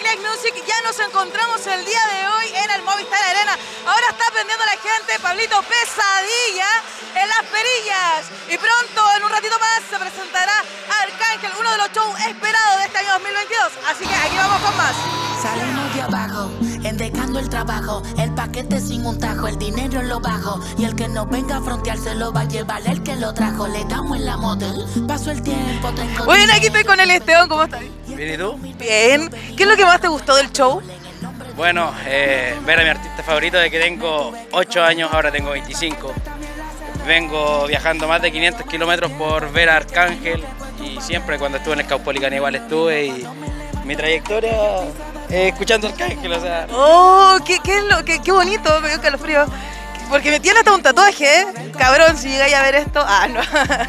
Tech Music. Ya nos encontramos el día de hoy en el Movistar Arena. Ahora está aprendiendo la gente Pablito Pesadilla en Las Perillas. Y pronto, en un ratito más, se presentará Arcángel, uno de los shows esperados de este año 2022. Así que aquí vamos con más. Salimos de abajo, endecando el trabajo, el paquete sin un tajo, el dinero lo bajo. Y el que no venga a frontear se lo va a llevar el que lo trajo. Le damos en la moto, paso el tiempo, tengo... Bueno, aquí estoy con el Esteban, ¿cómo estás? Bien, ¿y tú? Bien. ¿Qué es lo que más te gustó del show? Bueno, ver a mi artista favorito de que tengo 8 años, ahora tengo 25. Vengo viajando más de 500 kilómetros por ver a Arcángel y siempre cuando estuve en el Caupolicán igual estuve y mi trayectoria escuchando Arcángel, o sea... Oh, qué bonito, me dio calofrío. Porque me tiene hasta un tatuaje, ¿eh? Cabrón, si llegáis a ver esto... Ah, no.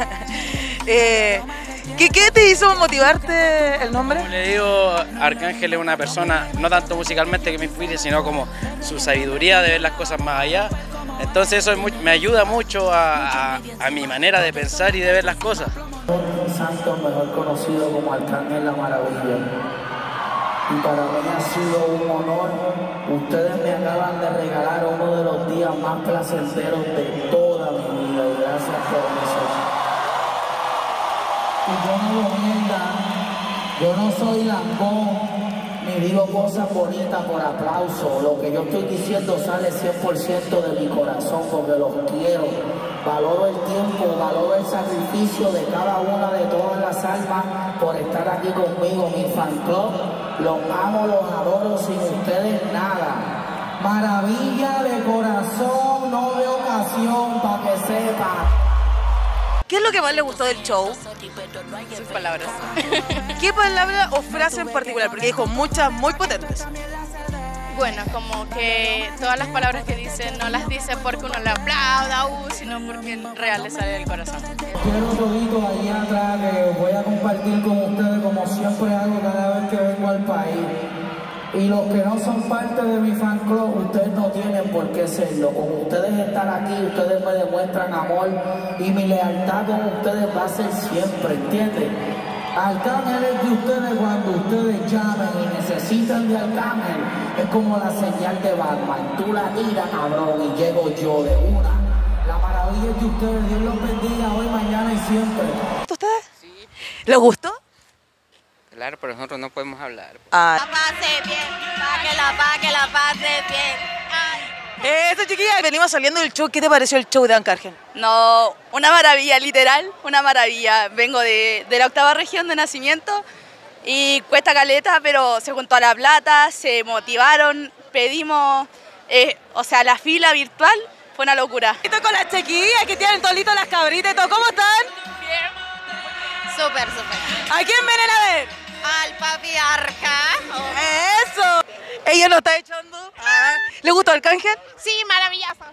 ¿Qué te hizo motivarte el nombre? Como le digo, Arcángel es una persona, no tanto musicalmente que me inspire, sino como su sabiduría de ver las cosas más allá. Entonces eso me ayuda mucho a mi manera de pensar y de ver las cosas. Santos, mejor conocido como Arcángel La Maravilla. Y para mí ha sido un honor. Ustedes me acaban de regalar uno de los días más placenteros de toda mi vida. Y gracias por eso. Y yo no lo mienta, yo no soy lambón, ni digo cosas bonitas por aplauso. Lo que yo estoy diciendo sale 100% de mi corazón porque los quiero. Valoro el tiempo, valoro el sacrificio de cada una de todas las almas por estar aquí conmigo, mi fan club. Los amo, los adoro, sin ustedes nada. Maravilla de corazón, no de ocasión, para que sepan. ¿Qué es lo que más le gustó del show? Sus palabras. ¿Qué palabra o frase en particular? Porque dijo muchas muy potentes. Bueno, como que todas las palabras que dicen no las dice porque uno le aplauda, sino porque en real le sale del corazón. Quiero todito ahí atrás que voy a compartir con ustedes como siempre hago cada vez que vengo al país. Y los que no son parte de mi fan club, ustedes no tienen por qué serlo. Con ustedes estar aquí, ustedes me demuestran amor y mi lealtad con ustedes va a ser siempre, ¿entienden? Arcángel es de ustedes cuando ustedes llamen y necesitan de Arcángel. Es como la señal de Batman. Tú la tiras, cabrón, y llego yo de una. La maravilla es de ustedes. Dios los bendiga hoy, mañana y siempre. ¿Ustedes? Sí. ¿Les gustó? Claro, pero nosotros no podemos hablar. Ah. La pase bien, que la pase bien. Eso, chiquilla, venimos saliendo del show. ¿Qué te pareció el show de Arcángel? No, una maravilla, literal, una maravilla. Vengo de la 8ª región de nacimiento y cuesta caleta, pero se juntó a la plata, se motivaron, pedimos, o sea, la fila virtual fue una locura. Estoy con las chiquillas que tienen tolitos las cabritas y todo. ¿Cómo están? Bien. Súper. ¿A quién vienen a ver? Al papi Arca. ¡Eso! ¿Ella lo está echando? Ah. ¿Le gustó Arcángel? Sí, maravilloso.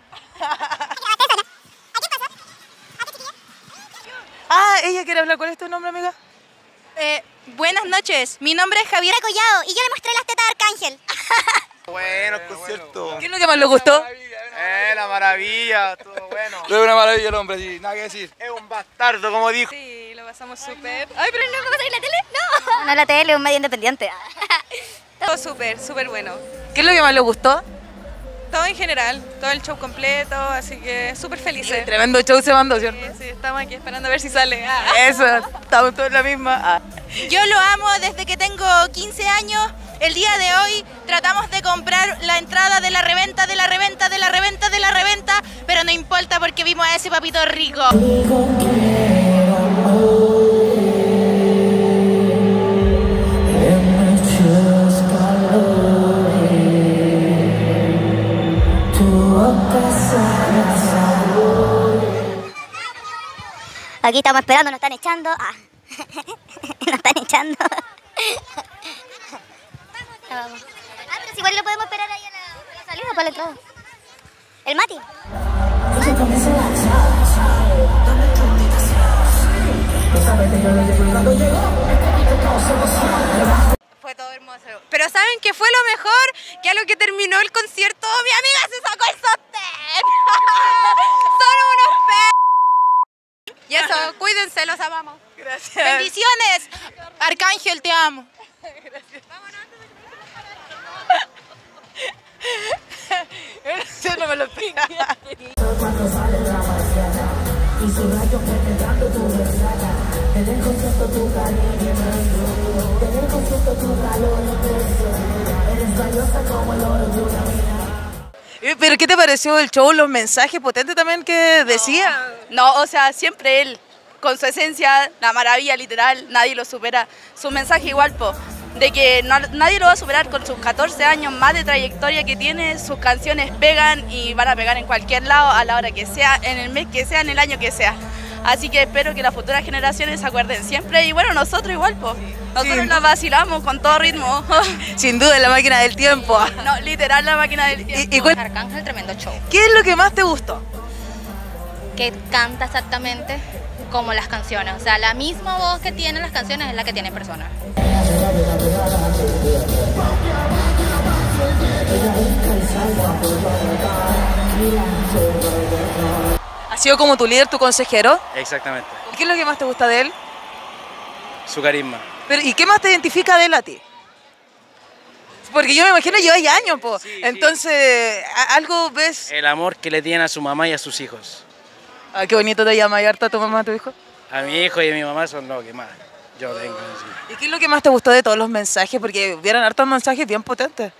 Ah, ella quiere hablar. ¿Cuál es tu nombre, amiga? Buenas noches, mi nombre es Javiera Collado y yo le mostré las tetas de Arcángel. Bueno, el concierto. ¿Qué es lo que más le gustó? La maravilla, todo bueno. Es una maravilla el hombre, sí, nada que decir. Es un bastardo, como dijo. Sí, lo pasamos súper. Ay, pero no, ¿cómo en la tele? No. No, la tele es un medio independiente. Todo súper bueno. ¿Qué es lo que más le gustó? Todo en general, todo el show completo, así que súper felices. Tremendo show se mandó, ¿cierto? Sí, estamos aquí esperando a ver si sale. Eso, estamos todos en la misma. Yo lo amo desde que tengo 15 años. El día de hoy tratamos de comprar la entrada de la reventa, pero no importa porque vimos a ese papito rico. Aquí estamos esperando, nos están echando. Nos están echando. Vamos. Pero si igual lo podemos esperar ahí a la salida para la entrada. El Mati. Fue todo hermoso. Pero ¿saben qué fue lo mejor? Que a lo que terminó el concierto, mi amiga se sacó el sostén. Son unos Y eso, cuídense, los amamos. Gracias. Bendiciones. Arcángel, te amo. Gracias. Vámonos. y sus rayos penetrando tu resaca. Te dejo siento tu cariño inmenso, te dejo siento tu calor intenso. Eres valiosa como el oro de una mina. ¿Pero qué te pareció el show, los mensajes potentes también que decía? No, o sea, siempre él, con su esencia, la maravilla literal, nadie lo supera. Su mensaje igual, po, de que nadie lo va a superar con sus 14 años más de trayectoria que tiene. Sus canciones pegan y van a pegar en cualquier lado, a la hora que sea, en el mes que sea, en el año que sea. Así que espero que las futuras generaciones se acuerden siempre. Y bueno, nosotros igual, po. Nosotros Sí. la vacilamos con todo ritmo. Sin duda, la máquina del tiempo. No, literal, la máquina del tiempo. ¿Y cuál- Arcángel, tremendo show. qué es lo que más te gustó? Que canta exactamente como las canciones. O sea, la misma voz que tienen las canciones es la que tiene en persona. ¿Ha sido como tu líder, tu consejero? Exactamente. ¿Y qué es lo que más te gusta de él? Su carisma. Pero, ¿y qué más te identifica de él a ti? Porque yo me imagino que lleváis años, po. Sí, sí. Entonces, ¿algo ves? El amor que le tiene a su mamá y a sus hijos. Ah, qué bonito te llama, harta a tu mamá, a tu hijo. A mi hijo y a mi mamá son lo que más yo tengo. Sí. ¿Y qué es lo que más te gustó de todos los mensajes? Porque hubieron hartos mensajes bien potentes.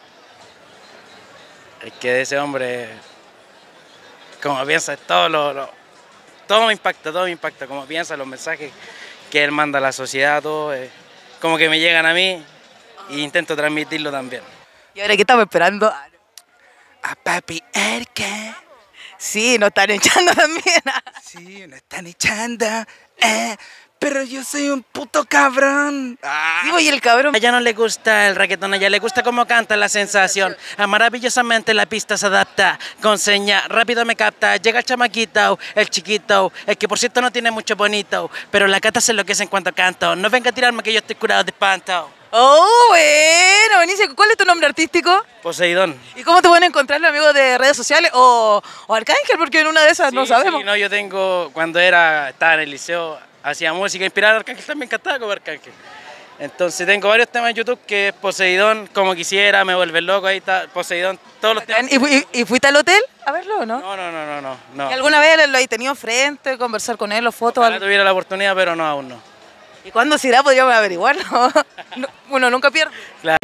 Es que de ese hombre, como piensa, todo me impacta, como piensa, los mensajes que él manda a la sociedad, todo, como que me llegan a mí e intento transmitirlo también. ¿Y ahora qué estamos esperando? A papi Erika. Sí, nos están echando también. Sí, me están echando. Pero yo soy un puto cabrón. Sí, voy el cabrón. A ella no le gusta el reggaetón, a ella le gusta cómo canta la sensación. Maravillosamente la pista se adapta, con seña, rápido me capta. Llega el chamaquito, el chiquito, el que por cierto no tiene mucho bonito, pero la cata se enloquece en cuanto canto. No venga a tirarme que yo estoy curado de espanto. Oh, bueno, buenísimo. ¿Cuál es tu nombre artístico? Poseidón. ¿Y cómo te pueden encontrar los amigos de redes sociales o Arcángel? Porque en una de esas no Sí, sabemos. sí, no, yo tengo, cuando estaba en el liceo, hacía música inspirada en Arcángel, también cantaba como Arcángel. Entonces tengo varios temas en YouTube que es Poseidón, Como Quisiera, Me Vuelve Loco, ahí está Poseidón, todos los temas. ¿Y fuiste al hotel a verlo o no? No. ¿Y alguna vez lo has tenido frente, conversar con él, o fotos? Ojalá algo? tuviera la oportunidad, pero no, aún no. ¿Y cuándo se irá? Podríamos averiguarlo. No, uno nunca pierde. Claro.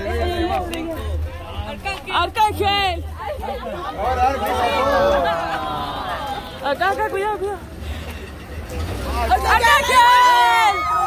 ¡Arcángel! Acá, cuidado. ¡Arcángel!